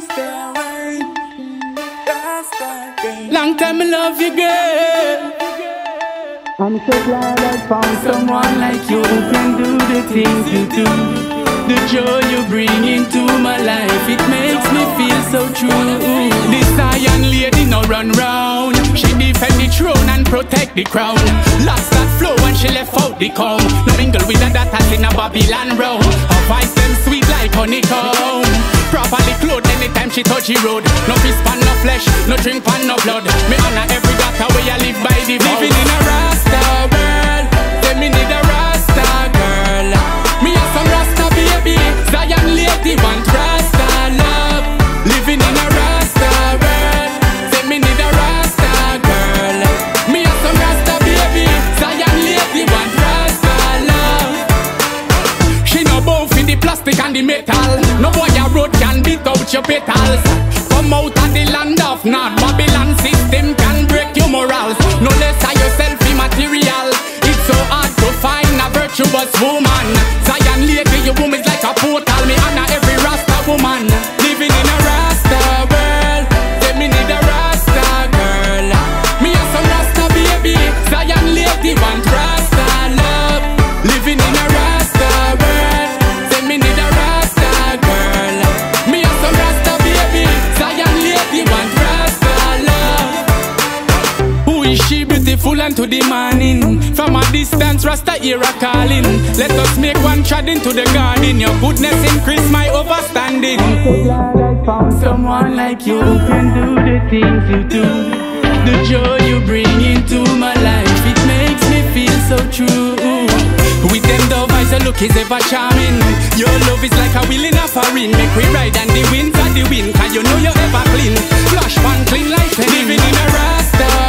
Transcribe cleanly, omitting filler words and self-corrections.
Long time I love you, girl. I'm so glad I found someone like you who can do the things you do. The joy you bring into my life, it makes me feel so true. This iron lady no run round. She defend the throne and protect the crown. Lost that flow when she left out the comb. No mingle with the daughters in a Babylon row. Her voice them sweet like honeycomb. Properly clothed anytime she touch the road. No fist pan, no flesh, no drink pan, no blood. Me honor every daughter where I live by the vow. Living in a Rasta world, say me need a Rasta girl. Me have some Rasta baby, Zion lady want Rasta love. Living in a Rasta world, say me need a Rasta girl. Me have some Rasta baby, Zion lady want Rasta love. She no bow for the plastic and the metal. No boy a road can beat out your petals. Come out of the land of North Babylon system can break your morals. No less are yourself immaterial. It's so hard to find a virtuous woman. Zion lady, your woman is like a portal. Me honor every Rasta woman. Living in a Rasta world, say me need a Rasta girl. Me have some Rasta baby, Zion lady want Rasta love. Living in a Rasta world, say me need a Rasta girl. Me have some Rasta baby, Zion lady want Rasta love. Who is she beautiful and to the morning? From a distance Rasta hear a calling. Let us make one trod into the garden. Your goodness increase my overstanding. I'm so glad I found someone like you who can do the things you do. The joy you bring into my life, it makes me feel so true. With them dove eyes, your look is ever charming. Your love is like a wheel in a foreign. Make we ride and the winds are the wind, cause you know you're ever clean. Flash pan clean like living in a Rasta